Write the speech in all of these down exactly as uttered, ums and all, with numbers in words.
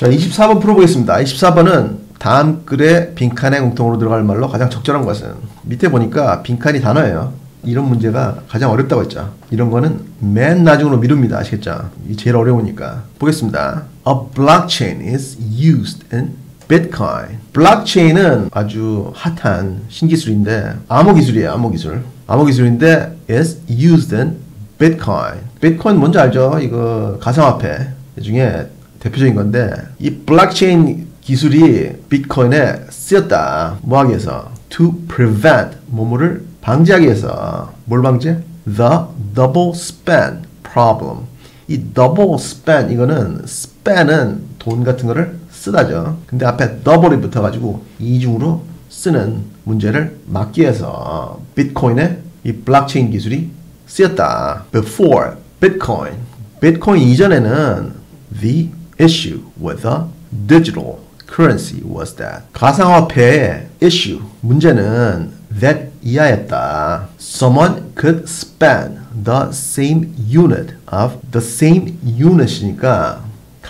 자, 이십사 번 풀어보겠습니다. 이십사 번은 다음 글의 빈칸에 공통으로 들어갈 말로 가장 적절한 것은, 밑에 보니까 빈칸이 단어예요. 이런 문제가 가장 어렵다고 했죠. 이런 거는 맨 나중으로 미룹니다. 아시겠죠? 이 제일 어려우니까. 보겠습니다. A blockchain is used in Bitcoin. 블록체인은 아주 핫한 신기술인데, 암호 기술이에요. 암호 기술. 암호 기술인데 is used in Bitcoin. 비트코인 뭔지 알죠? 이거 가상화폐 중에 대표적인 건데, 이 블록체인 기술이 비트코인에 쓰였다. 뭐 하기 위해서? To prevent, 뭐뭐를 방지하기 위해서. 뭘 방지해? The double spend problem. 이 double spend, 이거는 spend은 돈 같은 거를 쓰다죠. 근데 앞에 double이 붙어가지고 이중으로 쓰는 문제를 막기 위해서 비트코인에 이 블록체인 기술이 쓰였다. Before Bitcoin. 비트코인 이전에는 the issue with the digital currency was that. 가상화폐의 issue, 문제는 that 이하였다. Someone could spend the same unit of the same unit이니까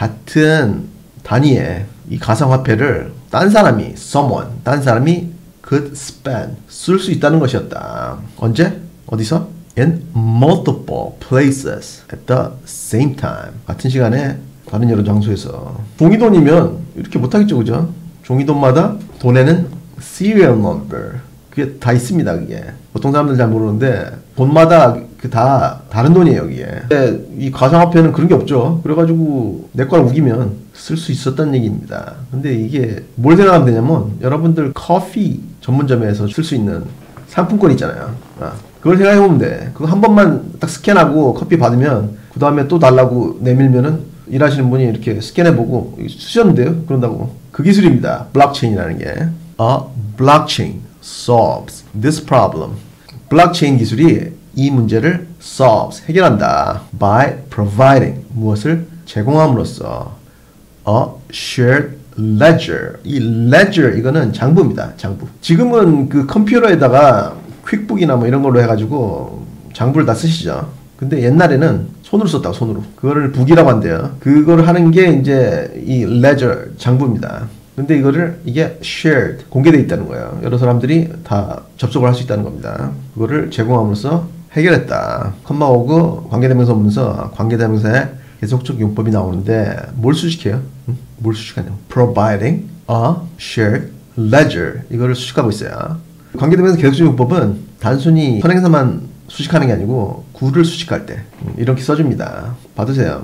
같은 단위의 이 가상화폐를 딴 사람이, someone, 딴 사람이 could spend, 쓸 수 있다는 것이었다. 언제? 어디서? In multiple places at the same time. 같은 시간에 다른 여러 장소에서. 종이돈이면 이렇게 못하겠죠, 그죠? 종이돈마다 돈에는 serial number, 그게 다 있습니다. 그게 보통 사람들 잘 모르는데 돈마다 그 다 다른 돈이에요. 이게. 근데 이 가상화폐는 그런 게 없죠. 그래가지고 내 걸 우기면 쓸 수 있었다는 얘기입니다. 근데 이게 뭘 생각하면 되냐면, 여러분들 커피 전문점에서 쓸 수 있는 상품권 있잖아요. 아, 그걸 생각해보면 돼. 그거 한 번만 딱 스캔하고 커피 받으면 그 다음에 또 달라고 내밀면은 일하시는 분이 이렇게 스캔해보고 쓰셨는데요? 그런다고. 그 기술입니다. 블록체인이라는 게. A blockchain solves this problem. 블록체인 기술이 이 문제를 solves, 해결한다. By providing, 무엇을 제공함으로써 a shared ledger. 이 ledger, 이거는 장부입니다. 장부. 지금은 그 컴퓨터에다가 퀵북이나 뭐 이런 걸로 해가지고 장부를 다 쓰시죠. 근데 옛날에는 손으로 썼다고, 손으로. 그거를 북이라고 한대요. 그거를 하는 게 이제 이 ledger, 장부입니다. 근데 이거를, 이게 shared, 공개되어 있다는 거예요. 여러 사람들이 다 접속을 할 수 있다는 겁니다. 그거를 제공함으로써 해결했다. 컴마 오고 관계대명사 오면서 관계대명사에 계속적 용법이 나오는데 뭘 수식해요? 응? 뭘 수식하냐면 providing a shared ledger, 이거를 수식하고 있어요. 관계대명사 계속적 용법은 단순히 선행사만 수식하는 게 아니고 구를 수식할 때 이렇게 써줍니다. 받으세요.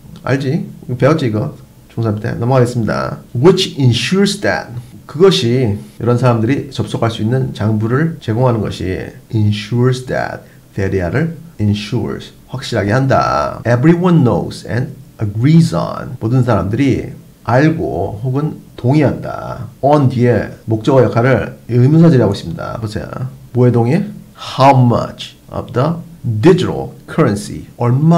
알지? 이거 배웠지 이거? 중삼 때. 넘어가겠습니다. Which ensures that, 그것이 이런 사람들이 접속할 수 있는 장부를 제공하는 것이 ensures that, 대리아를 ensures, 확실하게 한다. Everyone knows and agrees on, 모든 사람들이 알고 혹은 동의한다. on 뒤에 목적어 역할을 의문사절이 하고 있습니다. 보세요. 뭐에 동의해? How much of the digital currency,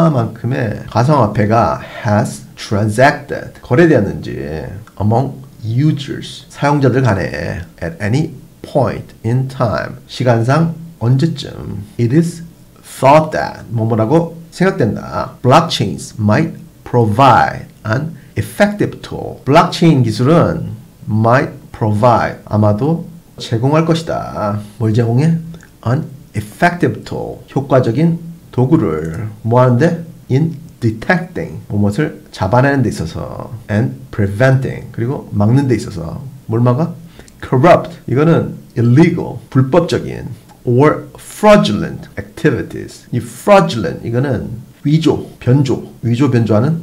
얼마만큼의 가상화폐가 has transacted, 거래되었는지 among users, 사용자들 간에 at any point in time, 시간상 언제쯤 it is thought that, 뭐뭐라고 생각된다. Blockchains might provide an effective tool. 블록체인 기술은 might provide, 아마도 제공할 것이다. 뭘 제공해? An effective tool, 효과적인 도구를 뭐 하는데? In detecting, 무엇을 잡아내는 데 있어서 and preventing, 그리고 막는 데 있어서 뭘 막아? Corrupt, 이거는 illegal, 불법적인 or fraudulent activities. 이 fraudulent, 이거는 위조, 변조, 위조, 변조하는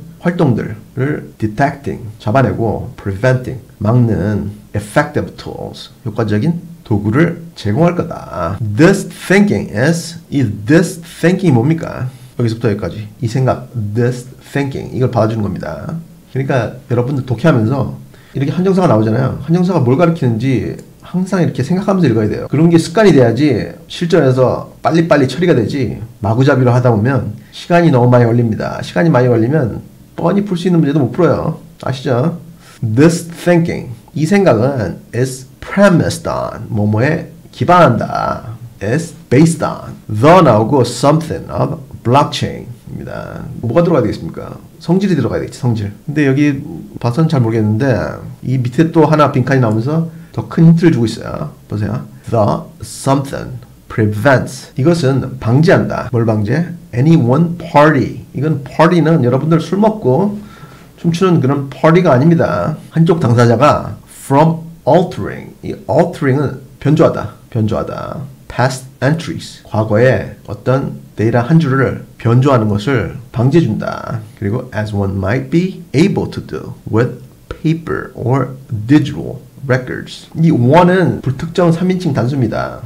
활동들을 detecting, 잡아내고 preventing, 막는 effective tools, 효과적인 도구를 제공할 거다. This thinking is, 이 this thinking이 뭡니까? 여기서부터 여기까지. 이 생각, this thinking, 이걸 받아주는 겁니다. 그러니까 여러분들 독해하면서 이렇게 한정사가 나오잖아요. 한정사가 뭘 가리키는지 항상 이렇게 생각하면서 읽어야 돼요. 그런 게 습관이 돼야지 실전에서 빨리빨리 처리가 되지, 마구잡이로 하다 보면 시간이 너무 많이 걸립니다. 시간이 많이 걸리면 뻔히 풀 수 있는 문제도 못 풀어요. 아시죠? This thinking, 이 생각은 is premised on, 뭐뭐에 기반한다. is based on, the 나오고 something of blockchain, 입니다. 뭐가 들어가야 되겠습니까? 성질이 들어가야 되겠지, 성질. 근데 여기 봐서는 잘 모르겠는데 이 밑에 또 하나 빈칸이 나오면서 더 큰 힌트를 주고 있어요. 보세요. The something prevents. 이것은 방지한다. 뭘 방지해? Anyone party. 이건 party는 여러분들 술 먹고 춤추는 그런 party가 아닙니다. 한쪽 당사자가 from altering. 이 altering은 변조하다. 변조하다. past entries. 과거에 어떤 데이터 한 줄을 변조하는 것을 방지해준다. 그리고 as one might be able to do with paper or digital records. 이 one은 불특정 삼인칭 단수입니다.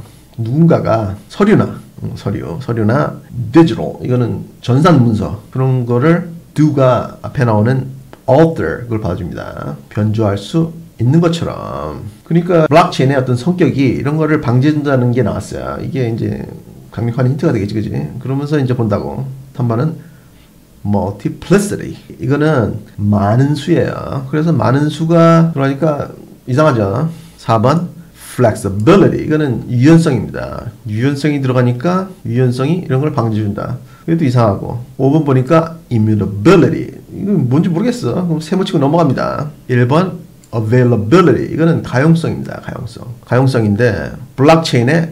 누군가가 서류나 음, 서류, 서류나 digital 이거는 전산 문서 그런 거를 do가 앞에 나오는 alter 그걸 받아줍니다. 변조할 수 있는 것처럼. 그러니까 블록체인의 어떤 성격이 이런 거를 방지해준다는 게 나왔어요. 이게 이제 강력한 힌트가 되겠지, 그지? 그러면서 이제 본다고. 삼 번은 multiplicity. 이거는 많은 수예요. 그래서 많은 수가 그러니까 이상하죠. 사 번 flexibility. 이거는 유연성입니다. 유연성이 들어가니까 유연성이 이런 걸 방지해준다. 그래도 이상하고. 오 번 보니까 immutability. 이건 뭔지 모르겠어. 그럼 세모 치고 넘어갑니다. 일 번 availability. 이거는 가용성입니다. 가용성. 가용성인데 블록체인의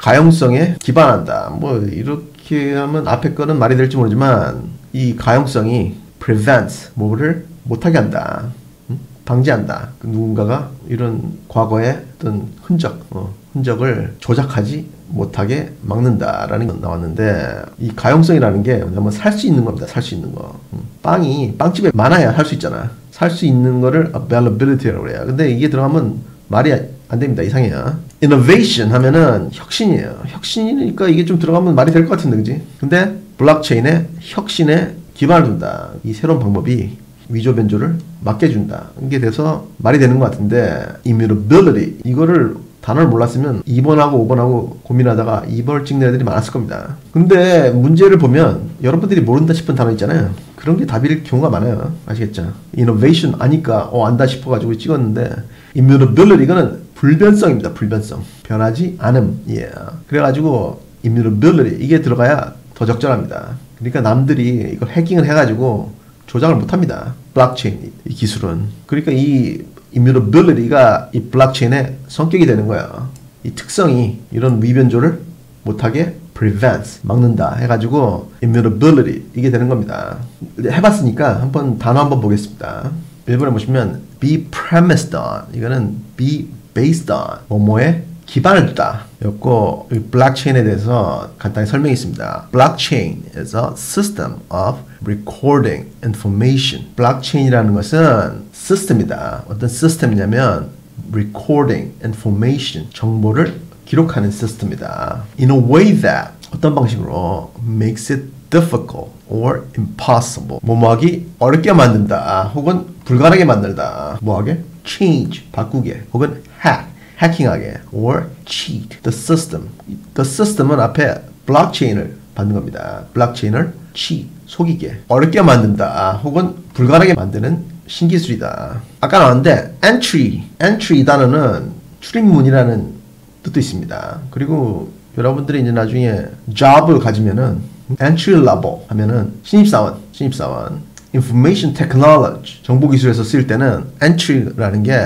가용성에 기반한다. 뭐 이렇게 하면 앞에 거는 말이 될지 모르지만 이 가용성이 prevents 뭐를 못하게 한다. 응? 방지한다. 그 누군가가 이런 과거의 어떤 흔적, 어, 흔적을 조작하지 못하게 막는다라는 게 나왔는데 이 가용성이라는 게 뭐냐면 살 수 있는 겁니다. 살 수 있는 거. 응. 빵이 빵집에 많아야 살 수 있잖아. 살 수 있는 거를 availability라고 그래요. 근데 이게 들어가면 말이 안 됩니다. 이상해요. innovation 하면은 혁신이에요. 혁신이니까 이게 좀 들어가면 말이 될 것 같은데, 그지? 근데 블록체인의 혁신에 기반을 둔다. 이 새로운 방법이 위조 변조를 막게 준다. 이게 돼서 말이 되는 것 같은데 immutability 이거를 단어를 몰랐으면 이 번하고 오 번하고 고민하다가 이 번을 찍는 애들이 많았을 겁니다. 근데 문제를 보면 여러분들이 모른다 싶은 단어 있잖아요. 그런 게 답일 경우가 많아요. 아시겠죠? innovation 아니까 어 안다 싶어가지고 찍었는데 immutability 이거는 불변성입니다. 불변성. 변하지 않음이에요. 그래가지고 immutability 이게 들어가야 더 적절합니다. 그러니까 남들이 이걸 해킹을 해가지고 조작을 못합니다. 블록체인 이 기술은. 그러니까 이 immutability가 이 블록체인의 성격이 되는 거예요. 이 특성이 이런 위변조를 못하게 prevents, 막는다 해가지고 immutability 이게 되는 겁니다. 해봤으니까 한번 단어 한번 보겠습니다. 일 번에 보시면 be premised on 이거는 be based on 뭐뭐에 기반을 두다 였고 이 블록체인에 대해서 간단히 설명이 있습니다. Blockchain is a system of recording information. 블록체인이라는 것은 시스템이다. 어떤 시스템이냐면 recording information 정보를 기록하는 시스템이다. In a way that 어떤 방식으로 makes it difficult or impossible 뭐뭐하기 어렵게 만든다 혹은 불가능하게 만들다. 뭐하게? change 바꾸게 혹은 hack 해킹하게 or cheat the system. The system은 앞에 블록체인을 받는 겁니다. 블록체인을 cheat 속이게 어렵게 만든다 혹은 불가능하게 만드는 신기술이다. 아까 나왔는데 entry entry 이 단어는 출입문이라는 뜻도 있습니다. 그리고 여러분들이 이제 나중에 job을 가지면은 entry level 하면은 신입사원 신입사원 information technology 정보기술에서 쓰일 때는 entry라는 게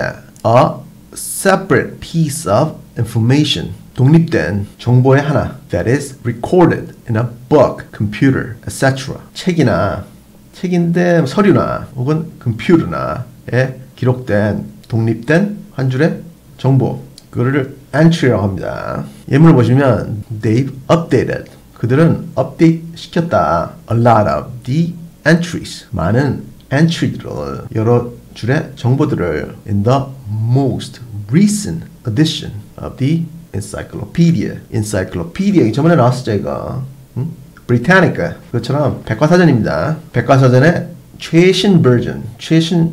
a separate piece of information 독립된 정보의 하나 that is recorded in a book, computer, et cetera. 책이나 책인데 서류나 혹은 컴퓨터나에 기록된 독립된 한 줄의 정보 그거를 entry라고 합니다. 예문을 보시면 they've updated 그들은 업데이트 시켰다 a lot of the entries 많은 entry들을 여러 줄의 정보들을 in the most recent edition of the encyclopedia. encyclopedia 저번에 나왔었죠 이거. 응? Britannica 그것처럼 백과사전입니다. 백과사전의 최신 버전, 최신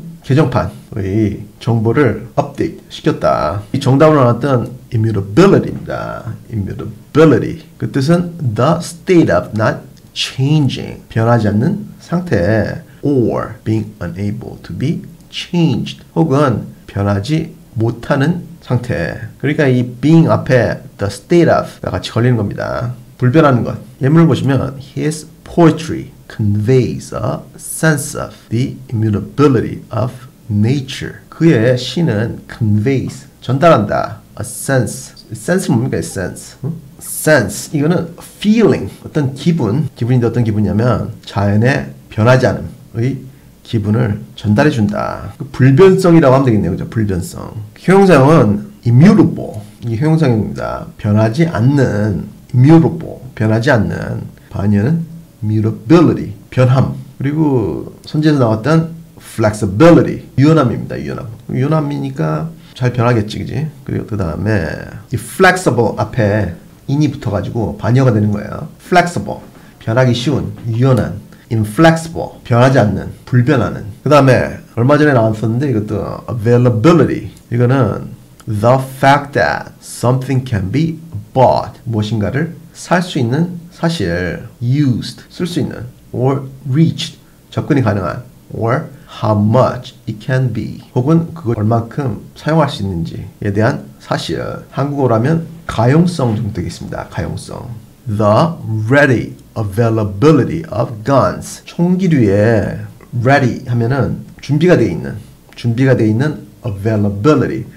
개정판의 정보를 업데이트 시켰다. 이 정답으로 나왔던 immutability입니다. immutability 그 뜻은 the state of not changing 변하지 않는 상태 or being unable to be changed 혹은 변하지 못하는 상태. 그러니까 이 being 앞에 the state of가 같이 걸리는 겁니다. 불변하는 것. 예문을 보시면 his poetry conveys a sense of the immutability of nature. 그의 시는 conveys, 전달한다. a sense. sense 뭡니까? sense. 응? sense. 이거는 feeling, 어떤 기분. 기분인데 어떤 기분이냐면 자연의 변하지 않음의 기분을 전달해 준다. 불변성이라고 하면 되겠네요. 그죠? 불변성. 형용사형은 immutable. 이게 형용사형입니다. 변하지 않는 immutable. 변하지 않는. 반면은 mutability. 변함. 그리고 선지에서 나왔던 flexibility. 유연함입니다. 유연함. 유연함이니까 잘 변하겠지, 그지? 그리고 그 다음에 이 flexible 앞에 in이 붙어가지고 반어가 되는 거예요. flexible. 변하기 쉬운, 유연한. inflexible. 변하지 않는, 불변하는. 그 다음에 얼마 전에 나왔었는데 이것도 availability. 이거는 the fact that something can be bought. 무엇인가를 살 수 있는 사실. used. 쓸 수 있는. or reached. 접근이 가능한. or how much it can be. 혹은 그걸 얼만큼 사용할 수 있는지에 대한 사실. 한국어라면 가용성 정도 되겠습니다. 가용성. The ready availability of guns. 총기류에 ready 하면은 준비가 되어 있는, 준비가 되어 있는 availability.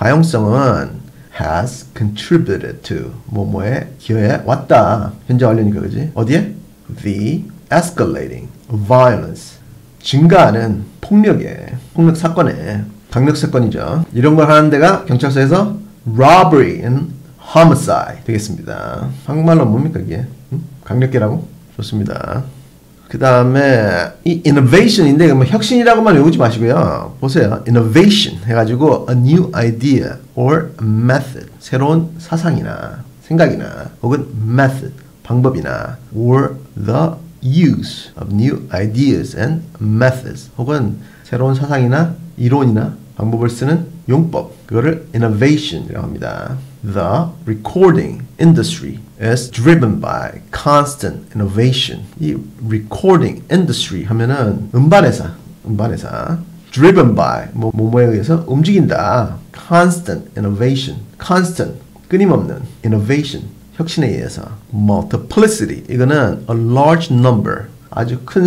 가용성은 has contributed to 뭐뭐에 기여해 왔다. 현재 완료니까 그지? 어디에? The escalating violence. 증가하는 폭력에, 폭력 사건에, 강력 사건이죠. 이런 걸 하는 데가 경찰서에서 robbery and homicide 되겠습니다. 한국말로 뭡니까 이게? 응? 강력계라고? 좋습니다. 그 다음에 이 innovation인데 뭐 혁신이라고만 외우지 마시고요. 보세요. innovation 해가지고 a new idea or method. 새로운 사상이나 생각이나 혹은 method. 방법이나 or the use of new ideas and methods. 혹은 새로운 사상이나 이론이나 방법을 쓰는 용법. 그거를 innovation이라고 합니다. The recording industry is driven by constant innovation. 이 recording industry 하면은 음반회사, 음반회사. driven by 뭐 뭐뭐에 의해서 움직인다. constant innovation. constant 끊임없는 innovation. 혁신에 의해서. multiplicity 이거는 a large number 아주 큰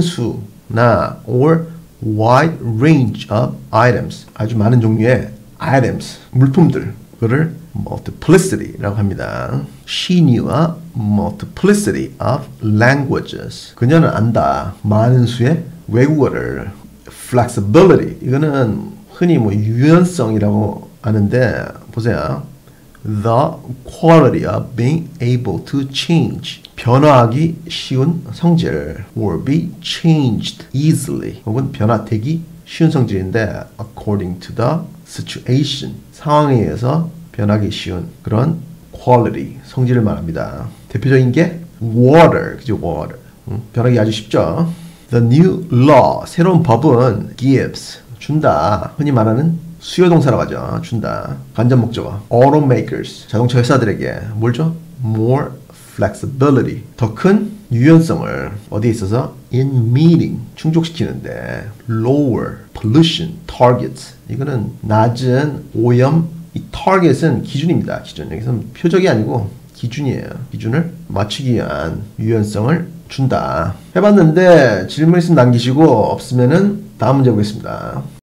수나 or wide range of items 아주 많은 종류의 items 물품들 그거를 multiplicity라고 합니다. She knew a multiplicity of languages. 그녀는 안다. 많은 수의 외국어를. Flexibility. 이거는 흔히 뭐 유연성이라고 하는데 보세요. The quality of being able to change. 변화하기 쉬운 성질. Or be changed easily. 혹은 변화되기 쉬운 성질인데 according to the situation. 상황에 의해서 변하기 쉬운 그런 quality, 성질을 말합니다. 대표적인 게 water, 그죠? water. 음, 변하기 아주 쉽죠. The new law, 새로운 법은 gives, 준다. 흔히 말하는 수요동사라고 하죠. 준다. 간접 목적어. automakers, 자동차 회사들에게 뭘 줘? more flexibility, 더 큰 유연성을 어디에 있어서? in meeting, 충족시키는데 lower pollution targets, 이거는 낮은 오염, 이 target은 기준입니다. 기준. 여기서는 표적이 아니고 기준이에요. 기준을 맞추기 위한 유연성을 준다. 해봤는데 질문 있으면 남기시고 없으면은 다음 문제 보겠습니다.